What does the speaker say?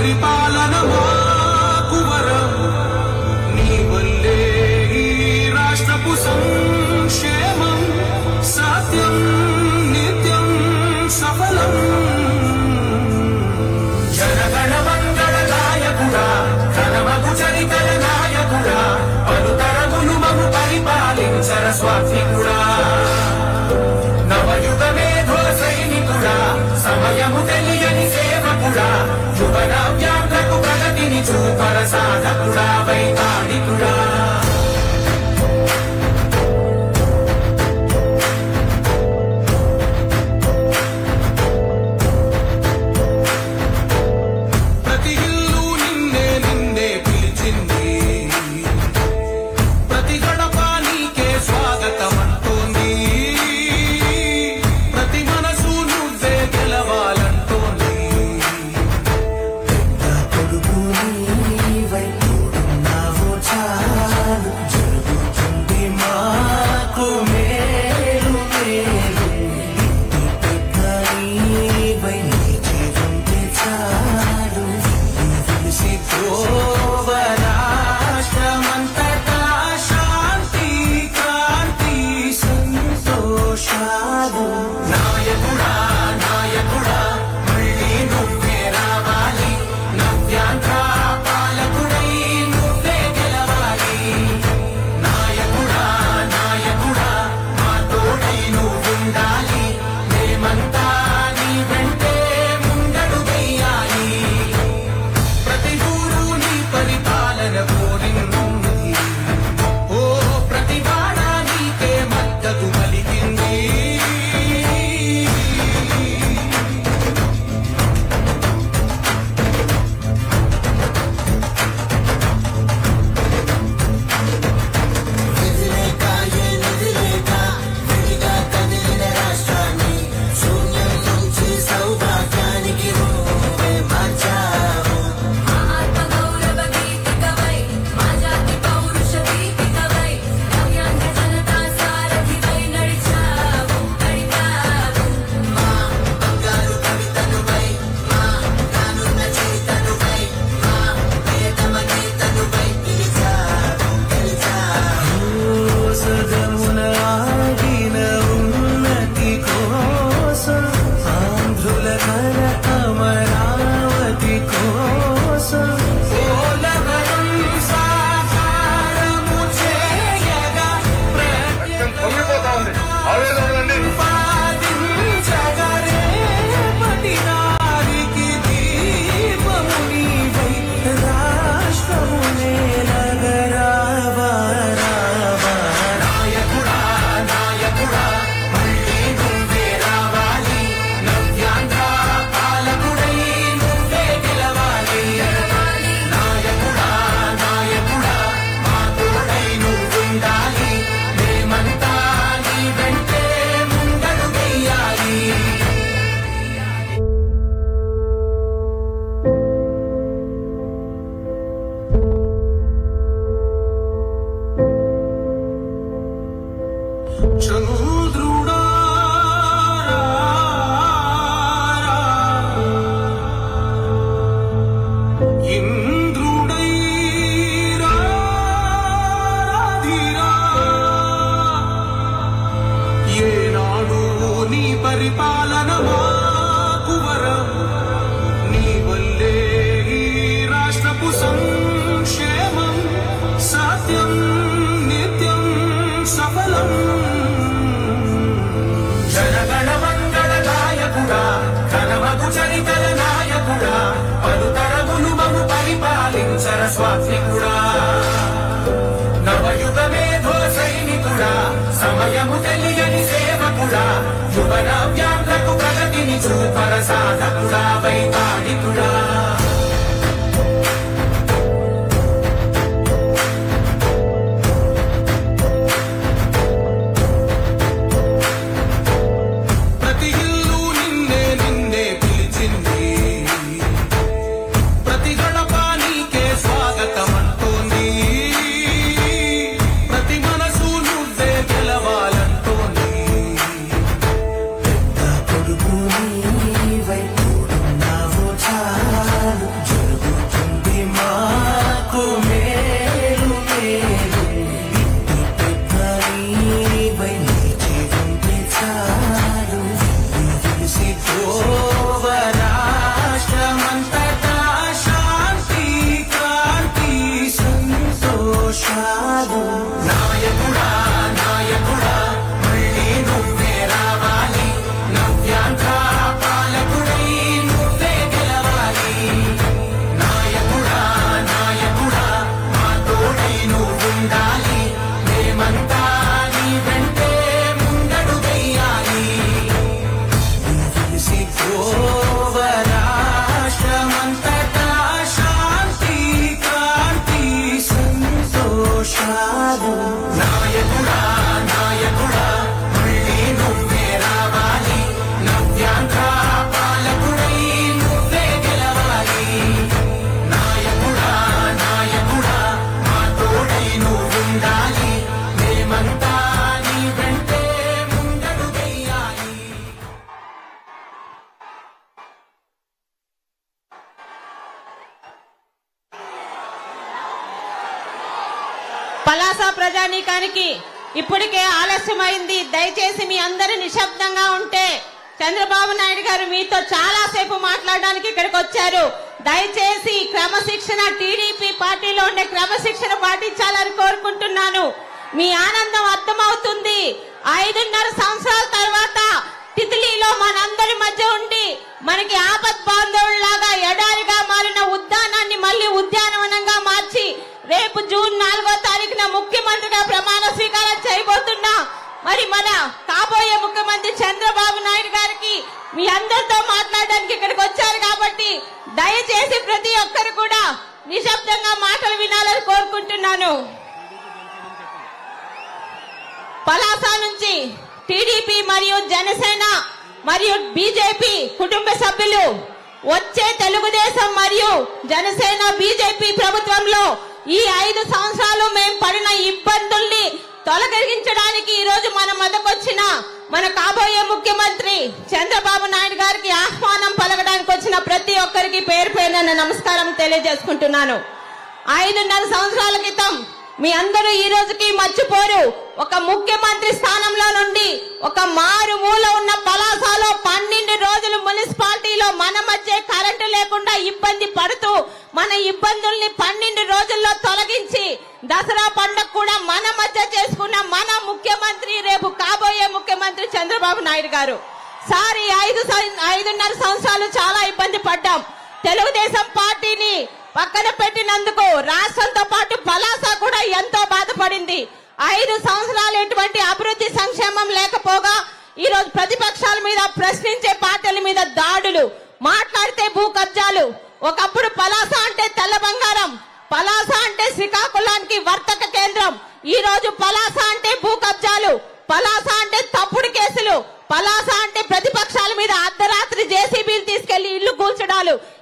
పరిపాలన మాకు వరం నీ వల్లే ఈ రాష్ట్రపు సంక్షేమం సత్యం నిత్యం సఫలం జనగణ మంగళ నాయకుడా ఘనమగు చరితల నాయకుడా పలుతరములు మము పరిపాలించర స్వాత్మికుడా నవయుగ మేధో సైనికుడా సమయము తెలియని సేవకుడా యువన వ్యాప్తకు ప్రగతిని చూపర సాధకుడా వైతాళికుడా ప్రతి ఇల్లు నిన్నే నిన్నే పిలిచింది ప్రతి గడప నీకే స్వాగతం అంటోంది ప్రతి మనసు నువ్వే గెలవాలంటోంది కొడుకు నీవై తోడున్నావు చాలు జరుగుతుంది మాకు మేలు మేలు ఇంటి పెద్ద నీవై నిలిచిరుంటే చాలు తెలిసి త్రోవ రాష్ట్రమంతటా శాంతి క్రాంతి సంతోషాలు నాయకుడా నాయకుడా మళ్ళీ నువ్వే రావాలి నవ్యాంధ్ర పాలకుడై నువ్వే గెలవాలి నాయకుడా నాయకుడా మా తోడై నువ్వుండాలి మేమంతా నీ వెంటే ముందడు వెయ్యాలి ప్రతి ఊరు నీ పరిపాలన కోరింది ఓ ప్రతి వాడ నీకే మద్దతు పలికింది వెదిలేక ఏ నిధిలేక వెలిగా కదిలిన రాష్ట్రాన్ని శూన్యం నుంచి సౌభాగ్యానికి నువ్వే మార్చావు ఆత్మగౌరవ గీతికవై మా జాతి పౌరుష దీపికవై నవ్యాంధ్ర జనతా సారథివై నడిచావు మా బంగారు కవితనువై మా రానున్న చరితనువై మా ప్రియతమ గీతనువై గెలిచావు సదమున ఆగిన ఉన్నతి కోసం ఆంధ్రుల కర అమరావతి కోసం పోలవరం సాకారము చేయగా ప్రతిపాదించగా రేపటి నారికి దీపము నీవై రాష్ట్రము నేలగరావా రావా నాయకుడా నాయకుడా మళ్ళీ నువ్వే రావాలి నవ్యాంధ్ర పాలకుడై నువ్వే గెలవాలి నాయకుడా నాయకుడా మా తోడై నువ్వుండాలి మేమంతా నీ వెంటే ముందడు వెయ్యాలి చంద్రుడా ఇంద్రుడై రాధిరా ఏనాడు నీ పరిపాలన మాకు వరం నీ వల్లే ఈ రాష్ట్రపు సంక్షేమం సత్యం నిత్యం సఫలం జనగణ మంగళ నాయకుడా ఘనమగు చరితల నాయకుడా పలుతరములు మము పరిపాలించర స్వాత్మికుడా నవయుగ మేధో సైనికుడా సమయము తెలియని సేవకుడా యువన వ్యాప్తకు ప్రగతిని చూపర సాధకుడా వైతాళికుడా ప్రతి ఇల్లు నిన్నే నిన్నే పిలిచింది ప్రతి గడప నీకే స్వాగతం అంటోంది ప్రతి మనసు నువ్వే గెలవాలంటోంది కొడుకు నీవై తోడున్నావు పలాస ప్రజానీకానికి ఇప్పటికే ఆలస్యమైంది. దయచేసి మీ అందరూ నిశ్శబ్దంగా ఉంటే చంద్రబాబు నాయుడు గారు మీతో చాలా సేపు మాట్లాడడానికి ఇక్కడికి వచ్చారు. దయచేసి క్రమశిక్షణ, టీడీపీ పార్టీలో ఉండే క్రమశిక్షణ పాటించాలని కోరుకుంటున్నాను. మీ ఆనందం అర్థమవుతుంది. 5.5 సంవత్సరాల తర్వాత తితిలిలో మనందరి మధ్య ఉండి మనకి ఆపత్ బాంధవుల్లాగా ఎడారిగా మారిన ఉద్యానాన్ని మళ్ళీ ఉద్యానవనంగా మార్చి రేపు జూన్ 4వ తారీఖున ముఖ్యమంత్రిగా ప్రమాణ స్వీకారం చేయబోతున్నా మరి మన కాబోయే ముఖ్యమంత్రి చంద్రబాబు నాయుడు గారికి మీ అందరితో మాట్లాడడానికి ఇక్కడికి వచ్చారు కాబట్టి దయచేసి ప్రతి ఒక్కరు కూడా నిశ్శబ్దంగా మాటలు వినాలని కోరుకుంటున్నాను. పలాస నుంచి టీడీపీ మరియు జనసేన మరియు బీజేపీ కుటుంబ సభ్యులు వచ్చే తెలుగుదేశం మరియు జనసేన బీజేపీ ప్రభుత్వంలో ఈ 5 సంవత్సరాలు మేము పడిన ఇబ్బందుల్ని తొలగించడానికి ఈ రోజు మన మధ్యకొచ్చిన మన కాబోయే ముఖ్యమంత్రి చంద్రబాబు నాయుడు గారికి ఆహ్వానం పలకడానికి వచ్చిన ప్రతి ఒక్కరికి పేరు పేరున నమస్కారం తెలియజేసుకుంటున్నాను. 5.5 సంవత్సరాల క్రితం మీ అందరూ ఈ రోజుకి మర్చిపోరు. ఒక ముఖ్యమంత్రి స్థానంలో నుండి ఒక మారుమూల ఉన్న పలాసలో 12 రోజులు మున్సిపాలిటీలో మన మధ్య కరెంటు లేకుండా ఇబ్బంది పడుతూ మన ఇబ్బందుల్ని 12 రోజుల్లో తొలగించి దసరా పండుగ కూడా మన మధ్య చేసుకున్న మన ముఖ్యమంత్రి రేపు కాబోయే ముఖ్యమంత్రి చంద్రబాబు నాయుడు గారు. సార్, 5.5 సంవత్సరాలు చాలా ఇబ్బంది పడ్డాం. తెలుగుదేశం పార్టీని పక్కన పెట్టినందుకు రాష్ట్రంతో పాటు పలాస కూడా ఎంతో బాధపడింది. 5 సంవత్సరాలు ఎటువంటి అభివృద్ధి సంక్షేమం లేకపోగా ఈ రోజు ప్రతిపక్షాల మీద, ప్రశ్నించే పార్టీల మీద దాడులు, మాట్లాడితే భూ కబ్జాలు. ఒకప్పుడు పలాస అంటే తెల్ల బంగారం, పలాస అంటే శ్రీకాకుళానికి వర్తక కేంద్రం. ఈ రోజు పలాస అంటే భూ కబ్జాలు, పలాస అంటే తప్పుడు కేసులు, పలాస అంటే ప్రతిపక్షాల మీద అర్ధరాత్రి జేసీబీలు తీసుకెళ్లి ఇల్లు కూల్చడాలు.